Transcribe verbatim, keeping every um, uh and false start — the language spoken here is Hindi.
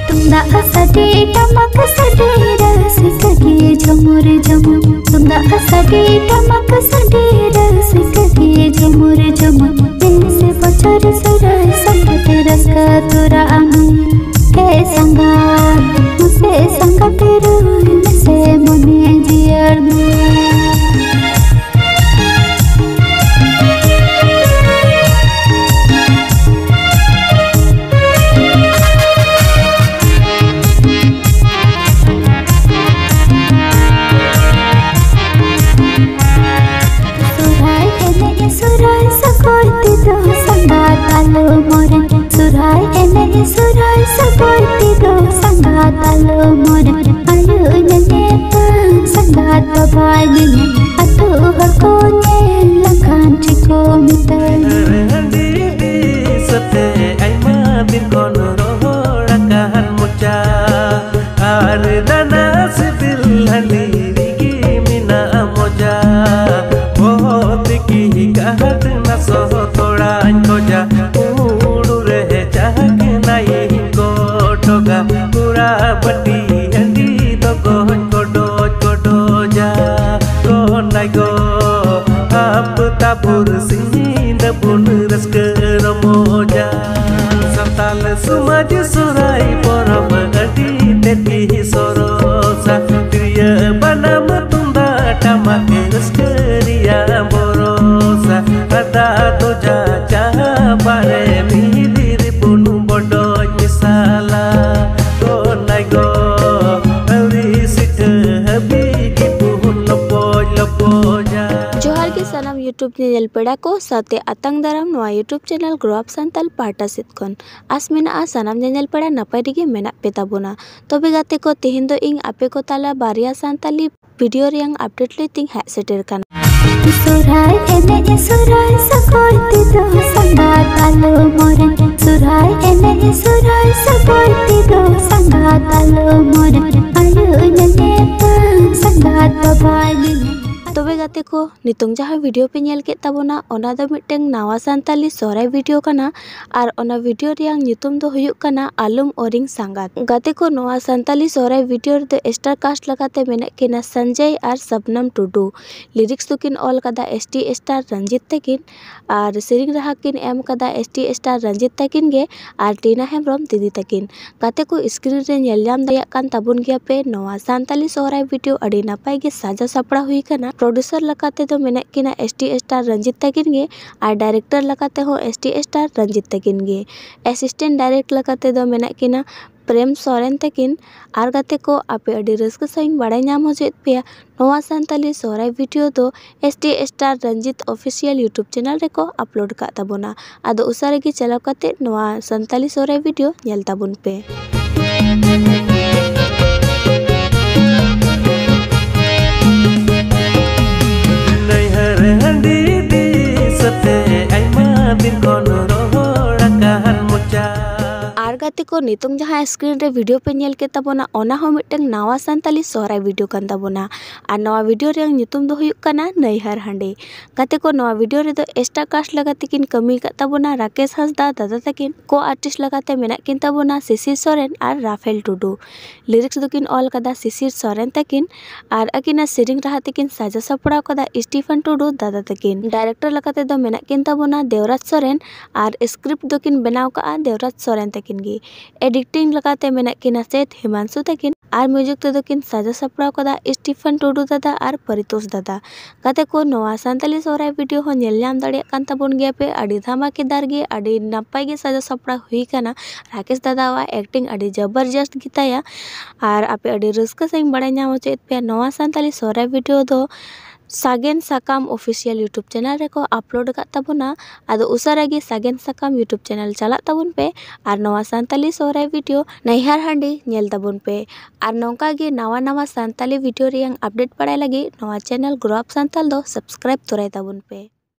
तुंदाक साडे टमक साडे रसिक के झमुर झमुर तुंदाक साडे टमक साडे रसिक के झमुर झमुर दिल से बचर सुराय संगते रसका तोरा आमे हे संगा मुझसे संगते रोय से मने जियर सुराय एने सुराय सकोती दो संगात आलो मोर आयु नने पान संगात बाबानी अतो हको ने लखान चिको मितर हंदी सते आइमा दिन कोन रोहड़ा कान मुचा आर दाना सिबिल हंदी दिगी मिना मोजा बहुत की कहत न सो थोड़ा खोजा पूरा बटी हंदी तो गोन को डोज को डोजा को नाइगो आप तापुर सिंह दबुन रस्क रमोजा संताल समाज सुराई परम अडी तेती सरोसा प्रिय बनम तुंदा टमक रस्करिया बोरोसा अदा तो जा चाह बारे मिहिर पुनु बडोज मिसाला जोहार के सलाम यूट्यूब चैनल पेड़ा को साथे आतंग दाराम नवा YouTube channel grow up Santal पाटा सितकन आस मेना सानाम चैनल पेड़ा नपाय दिगे मेना पे ताबोना तबे गाते को तेहिन दो इंग आपे को ताला बारिया सान्ताली वीडियो रियांग अपडेट लेतिंग है सेटर काना सुराय एने सुराय सकोती दो संगात आलो मोर सुराय एने सुराय सकोती दो संगात आलो मोर आयु नने पान संगात बाबानी तबे गाते को नितोंग जहाँ वीडियो पे नेल के ताबोना ओना दो मिटटेंग नावा सान्ताली सोराय वीडियो काना आर ओना वीडियो रियांग नितुम दो हुयुक काना आलम ओरिंग सांगात गाते को नवा सान्ताली सोराय वीडियो दो स्टार कास्ट लगाते मेना केना संजय आर सबनम टुडू लिरिक्स दुकिन ऑल कदा एसटी स्टार रंजित तकिन आर सेरिंग रहा किन एम कदा एसटी स्टार रंजित तकिन गे आर टीना हेमब्रम दीदी तकिन गाते को स्क्रीन रे नेल जाम दया कान ताबुन गया पे नवा सान्ताली सोराय वीडियो अडी नापाय गे साजा सापड़ा हुई काना प्रोड्यूसर लगाते तो मेना किना एसटी स्टार रंजित तकिन गे और डायरेक्टर लगाते हो एसटी स्टार रंजित तकिन गे असिस्टेंट डायरेक्ट लगाते तो मेना किना प्रेम सोरेन तकिन आर गाते को आपे अडी रस्क सहिं बाड़ाय नाम हो जेत पेया नवा सान्ताली सोराय वीडियो दो ST star Ranjit official YouTube channel रेको अपलोड का ताबोना आदो उसारे गे चलाव काते नवा सान्ताली सोराय वीडियो नेल ताबुन पे गाते को नितोंग जहाँ स्क्रीन रे वीडियो पे नेल के ताबोना ओना हो मिटटेंग नावा सान्ताली सोराय वीडियो कान ताबोना आर नवा वीडियो रे नितुम दो हुयुक काना नैहर हांडे गाते को नवा वीडियो रे दो स्टार कास्ट लगाते किन कमी का ताबोना राकेश हंसदा दादा तकिन को आर्टिस्ट लगाते मेना किन ताबोना शिशिर सोरेन आर राफेल टुडू लिरिक्स दुकिन ऑल कदा शिशिर सोरेन तकिन आर अकिना सेरिंग रहा तकिन साजा सपड़ा कदा स्टीफन टुडू दादा तकिन डायरेक्टर लगाते दो मेना किन ताबोना देवराज सोरेन आर स्क्रिप्ट दुकिन बनाव का देवराज सोरेन तकिन एडिटिंग लगाते मेना किना सेठ हिमांशु तकिन आर म्यूजिक ते दकिन साजा सपड़ा कदा स्टीफन टुडू दादा आर परितोष दादा गाते को नवा सान्ताली सोराय वीडियो हो नेल नाम दाड़े कान ताबोन गया पे अडी धमाकेदार गे अडी नापाय गे साजा सपड़ा हुई काना राकेश दादा वा एक्टिंग अडी जबरदस्त गिताया आर आपे अडी रस्का सहिं बाड़ाय नाम चेत पे नवा सान्ताली सोराय वीडियो दो सागेन साकाम ऑफिशियल यूट्यूब चैनल रेको अपलोड का ताबोना आदो उसारा गे सागेन साकाम यूट्यूब चैनल चला ताबुन पे आर नवा सान्ताली सोराय वीडियो नैहर हांडी नेल ताबुन पे आर नौका गे नवा नवा सान्ताली वीडियो रियांग अपडेट पड़ाय लगी नवा चैनल ग्रो अप सान्ताल दो सब्सक्राइब तोराय ताबुन पे।